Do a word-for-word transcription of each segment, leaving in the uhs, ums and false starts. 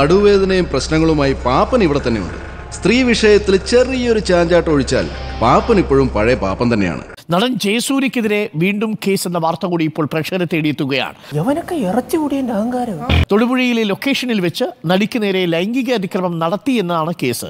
നടുവേദനയും പ്രശ്നങ്ങളുമായി പാപ്പൻ ഇവിടെ തന്നെയുണ്ട്. സ്ത്രീ വിഷയത്തിൽ ചെറിയൊരു ചാഞ്ചാട്ടം ഒഴിച്ചാൽ പാപ്പൻ ഇപ്പോഴും പഴയ പാപ്പൻ തന്നെയാണ്. നടൻ ജയസൂര്യക്കെതിരെ വീണ്ടും കേസ് എന്ന വാർത്ത കൂടി ഇപ്പോൾ പ്രേക്ഷകരെ തേടിയെത്തുകയാണ്. തൊടുപുഴയിലെ ലൊക്കേഷനിൽ വെച്ച് നടിക്ക് നേരെ ലൈംഗിക അതിക്രമം നടത്തി എന്നാണ് കേസ്.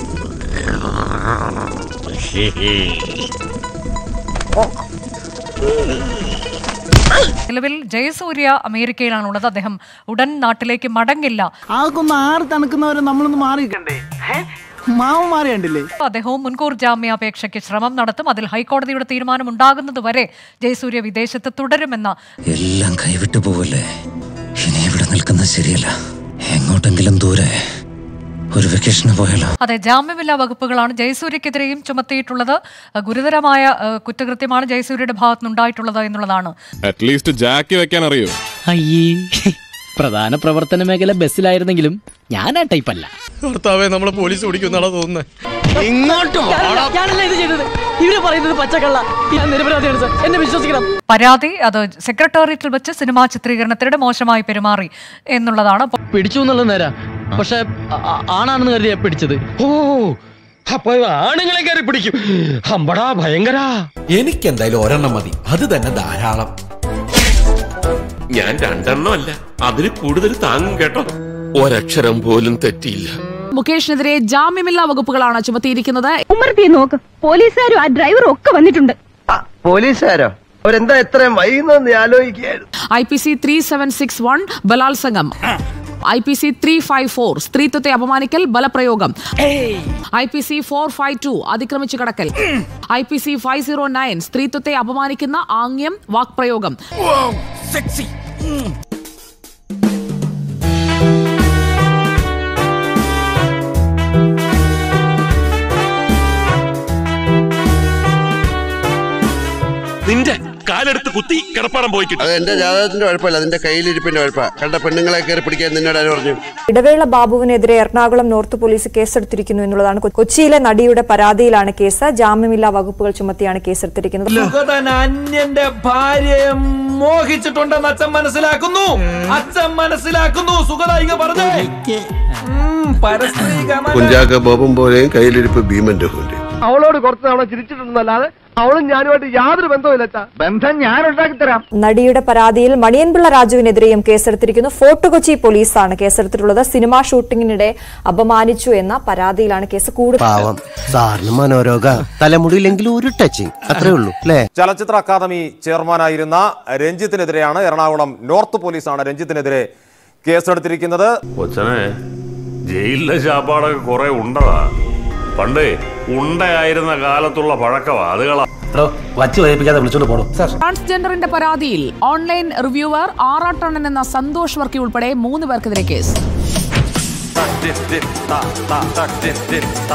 നിലവിൽ ജയസൂര്യ അമേരിക്കയിലാണുള്ളത്. അദ്ദേഹം ഉടൻ നാട്ടിലേക്ക് മടങ്ങില്ല. ആർക്കൊന്ന് ആറ് തണുക്കുന്നവരെ നമ്മളൊന്ന് മാറിക്കണ്ടേ? മാവ് മാറിയണ്ടില്ലേ? അദ്ദേഹവും മുൻകൂർ ജാമ്യാപേക്ഷയ്ക്ക് ശ്രമം നടത്തും. അതിൽ ഹൈക്കോടതിയുടെ തീരുമാനം ഉണ്ടാകുന്നത് വരെ ജയസൂര്യ വിദേശത്ത് തുടരുമെന്ന എല്ലാം കൈവിട്ടു പോവല്ലേ. ഇനി ഇവിടെ നിൽക്കുന്നത് ശരിയല്ല. എങ്ങോട്ടെങ്കിലും ദൂരെ ഒരു വെക്കേഷന് പോയാലോ? അതെ, ജാമ്യമില്ലാ വകുപ്പുകളാണ് ജയസൂര്യക്കെതിരെയും ചുമത്തിയിട്ടുള്ളത്. ഗുരുതരമായ കുറ്റകൃത്യമാണ് ജയസൂര്യയുടെ ഭാഗത്തുനിന്നുണ്ടായിട്ടുള്ളത് എന്നുള്ളതാണ്. അറ്റ്ലീസ്റ്റ് ജാക്കി വെക്കാൻ അറിയോ? അയ്യേ, പ്രധാന പ്രവർത്തന മേഖല ബസ്സിലായിരുന്നെങ്കിലും ഞാൻ ആ ടൈപ്പല്ല. ഭർത്താവെ, നമ്മളെ പോലീസ് പിടിക്കുന്നാണോ തോന്നുന്നത്? പരാതി അത് സെക്രട്ടേറിയറ്റിൽ വെച്ച് സിനിമാ ചിത്രീകരണത്തിനിടെ മോശമായി പെരുമാറി എന്നുള്ളതാണ്. പിടിച്ചു എന്നുള്ളത് നേരാ, പക്ഷെ ആണാണെന്ന് കരുതിയാ പിടിച്ചത്. ഓ, അപ്പൊ ആണുങ്ങളെ കയറി പിടിക്കും. അമ്പടാ ഭയങ്കര. എനിക്കെന്തായാലും ഒരെണ്ണം മതി, അത് തന്നെ ധാരാളം. ഞാൻ രണ്ടെണ്ണം അല്ല, അതിൽ കൂടുതൽ താങ്ങും കേട്ടോ. ഒരക്ഷരം പോലും തെറ്റിയില്ല. മുകേഷിനെതിരെ ജാമ്യമില്ലാ വകുപ്പുകളാണ് ചുമത്തിയിരിക്കുന്നത്. ഉമ്മർത്തി നോക്ക്, പോലീസുകാരും ആ ഡ്രൈവറും ഒക്കെ വന്നിട്ടുണ്ട്. പോലീസുകാരോ? അവരെന്താ എത്രയും വൈകുന്നെന്ന് ആലോചിക്കുകയായിരുന്നു. I P C three seven six one ബലാത്സംഗം, I P C three five four സ്ത്രീത്വത്തെ അപമാനിക്കൽ ബലപ്രയോഗം, I P C four five two അതിക്രമിച്ചു കടക്കൽ, I P C five zero nine സ്ത്രീത്വത്തെ അപമാനിക്കുന്ന ആംഗ്യം വാക്പ്രയോഗം. നിന്റെ കാലെടുത്ത് കുത്തി കിടപ്പാടം പോയി. അത് എന്റെ ജാതകത്തിന്റെ കുഴപ്പമില്ല, അതിന്റെ കയ്യിലിരിപ്പിന്റെ കുഴപ്പമാണ്. കണ്ട പെണ്ണുങ്ങളെ കയറി പിടിക്കാൻ നിന്നോട് ആര് പറഞ്ഞു? ഇടവേള ബാബുവിനെതിരെ എറണാകുളം നോർത്ത് പോലീസ് കേസെടുത്തിരിക്കുന്നു എന്നുള്ളതാണ്. കൊച്ചിയിലെ നടിയുടെ പരാതിയിലാണ് കേസ്. ജാമ്യമില്ലാ വകുപ്പുകൾ ചുമത്തിയാണ് കേസെടുത്തിരിക്കുന്നത്. അന്യന്റെ ഭാര്യയെ മോഹിച്ചിട്ടുണ്ടെന്ന് അച്ഛൻ മനസ്സിലാക്കുന്നു. അച്ഛൻ മനസ്സിലാക്കുന്നു. സുഗതായിക പറഞ്ഞേ. കുഞ്ചാക്ക ബോബും പോലെയും കയ്യിലിരിപ്പ് ഭീമന്റെ പോലെ. അവളോട് കുറച്ച് തവണ ചിരിച്ചിട്ടുണ്ടെന്നല്ലാതെ അവളും ഞാനുമായിട്ട് യാതൊരു ബന്ധവുമില്ല. ബന്ധം ഞാൻ ഉണ്ടാക്കി തരാം. നടിയുടെ പരാതിയിൽ മണിയൻപിള്ള രാജുവിനെതിരെയും കേസെടുത്തിരിക്കുന്നു. ഫോർട്ട് കൊച്ചി പോലീസാണ് കേസെടുത്തിട്ടുള്ളത്. സിനിമാ ഷൂട്ടിങ്ങിനിടെ അപമാനിച്ചു എന്ന പരാതിയിലാണ് കേസ്. കൂടുതൽ മനോരോഗ തലമുടിയിലെങ്കിലും ഒരു ടച്ചിങ് അത്രേ ഉള്ളൂ അല്ലേ? ചലച്ചിത്ര അക്കാദമി ചെയർമാനായിരുന്ന രഞ്ജിത്തിനെതിരെയാണ് എറണാകുളം നോർത്ത് പോലീസാണ് രഞ്ജിത്തിനെതിരെ കേസെടുത്തിരിക്കുന്നത്. കൊച്ചനെ ജയിലിലെ ശാപ്പാടൊക്കെ കുറെ ഉണ്ടതാ. പണ്ടേ ഉണ്ടയായിരുന്ന കാലത്തുള്ള പഴക്കവാ. അതുകളാ ട്രാൻസ്ജെൻഡറിന്റെ പരാതിയിൽ ഓൺലൈൻ റിവ്യൂവർ ആറാട്ടണ്ണൻ എന്ന സന്തോഷ് വർക്കി ഉൾപ്പെടെ മൂന്ന് പേർക്കെതിരെ കേസ്.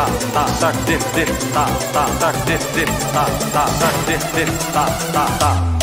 Ta